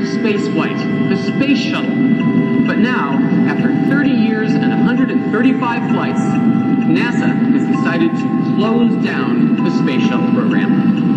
new space flight, the Space Shuttle. But now, after 30 years and 135 flights, NASA has decided to close down the Space Shuttle program.